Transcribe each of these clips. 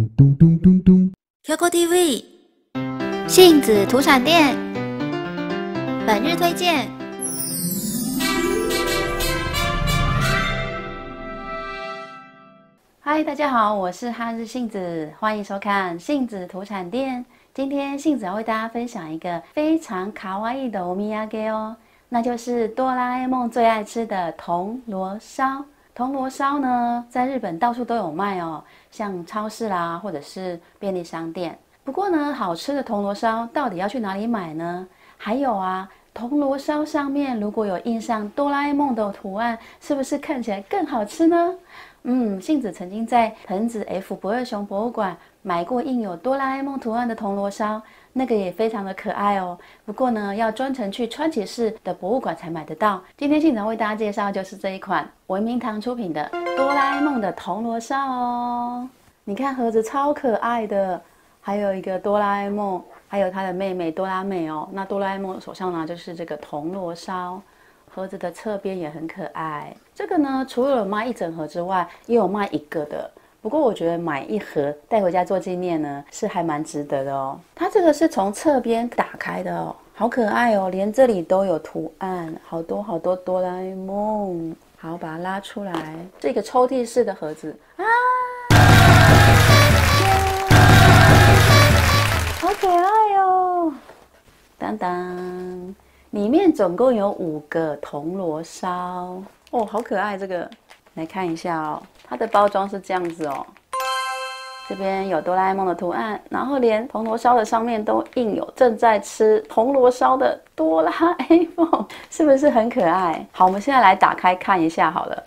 Kyoko TV 杏子土产店本日推荐。嗨，大家好，我是哈日杏子，欢迎收看杏子土产店。今天杏子要为大家分享一个非常卡哇伊的おみやげ哦，那就是哆啦 A 梦最爱吃的铜锣烧。铜锣烧呢，在日本到处都有卖哦，像超市啦，或者是便利商店。不过呢，好吃的铜锣烧到底要去哪里买呢？还有啊，铜锣烧上面如果有印上哆啦 A 梦的图案，是不是看起来更好吃呢？杏子曾经在藤子 F 不二雄博物馆买过印有哆啦 A 梦图案的铜锣烧，那个也非常的可爱哦。不过呢，要专程去川崎市的博物馆才买得到。今天杏子为大家介绍就是这一款文明堂出品的哆啦 A 梦的铜锣烧哦。你看盒子超可爱的，还有一个哆啦 A 梦，还有他的妹妹哆啦妹哦。那哆啦 A 梦手上拿就是这个铜锣烧。盒子的侧边也很可爱。这个呢，除了有卖一整盒之外，也有卖一个的。不过我觉得买一盒带回家做纪念呢，是还蛮值得的哦。它这个是从侧边打开的哦，好可爱哦，连这里都有图案，好多好多哆啦 A 梦。好，把它拉出来，是一个抽屉式的盒子啊，好可爱哦！当当。里面总共有5个铜锣烧哦，好可爱！这个来看一下哦，它的包装是这样子哦，这边有哆啦 A 梦的图案，然后连铜锣烧的上面都印有正在吃铜锣烧的哆啦 A 梦，是不是很可爱？好，我们现在来打开看一下好了。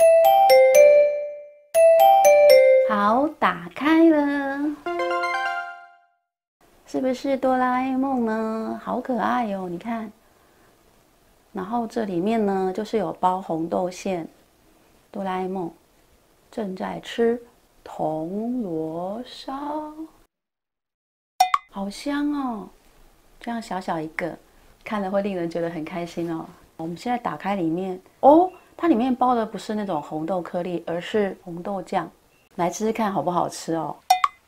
好，打开了，是不是哆啦 A 梦呢？好可爱哦，你看。然后这里面呢，就是有包红豆馅，哆啦 A 梦正在吃铜锣烧，好香哦！这样小小一个，看了会令人觉得很开心哦。我们现在打开里面哦，它里面包的不是那种红豆颗粒，而是红豆酱，来吃吃看好不好吃哦。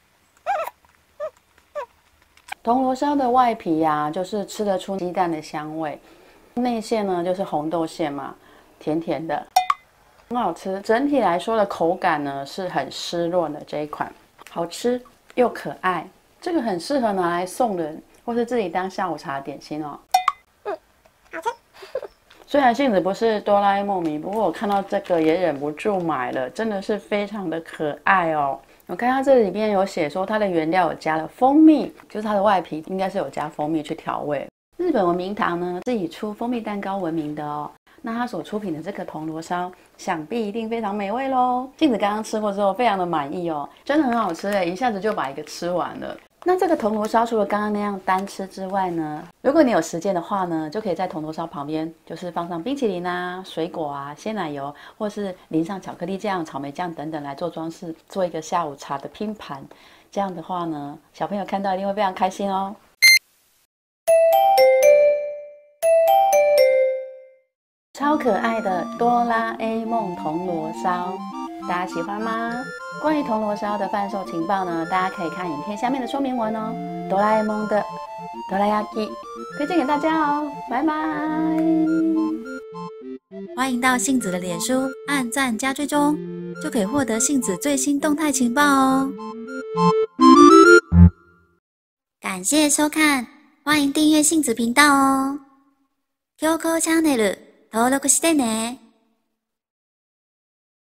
铜锣烧的外皮呀，就是吃得出鸡蛋的香味。内馅呢就是红豆馅嘛，甜甜的，很好吃。整体来说的口感呢是很湿润的这一款，好吃又可爱。这个很适合拿来送人，或是自己当下午茶点心哦。好吃。虽然杏子不是哆啦 A 梦迷，不过我看到这个也忍不住买了，真的是非常的可爱哦。我看它这里边有写说它的原料有加了蜂蜜，就是它的外皮应该是有加蜂蜜去调味。日本文明堂呢是以出蜂蜜蛋糕闻名的哦，那它所出品的这个铜锣烧，想必一定非常美味咯。杏子刚刚吃过之后，非常的满意哦，真的很好吃耶，一下子就把一个吃完了。那这个铜锣烧除了刚刚那样单吃之外呢，如果你有时间的话呢，就可以在铜锣烧旁边就是放上冰淇淋啊、水果啊、鲜奶油，或是淋上巧克力酱、草莓酱等等来做装饰，做一个下午茶的拼盘。这样的话呢，小朋友看到一定会非常开心哦。超可爱的哆啦 A 梦铜锣烧，大家喜欢吗？关于铜锣烧的贩售情报呢，大家可以看影片下面的说明文哦。哆啦 A 梦的哆啦 A 梦推荐给大家哦，拜拜！欢迎到杏子的脸书按赞加追踪，就可以获得杏子最新动態情報哦。感謝收看，欢迎订阅杏子频道哦。Kyokoチャンネル登録してね。